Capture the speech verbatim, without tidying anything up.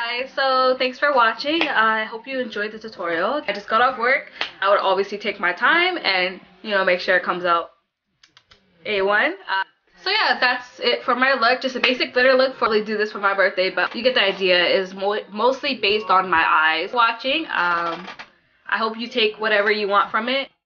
Hi, so thanks for watching. I hope you enjoyed the tutorial. I just got off work. I would obviously take my time and, you know, make sure it comes out A one. Uh, so yeah, that's it for my look. Just a basic glitter look. Probably do this for my birthday, but you get the idea. Is mo mostly based on my eyes. Watching. Um, I hope you take whatever you want from it.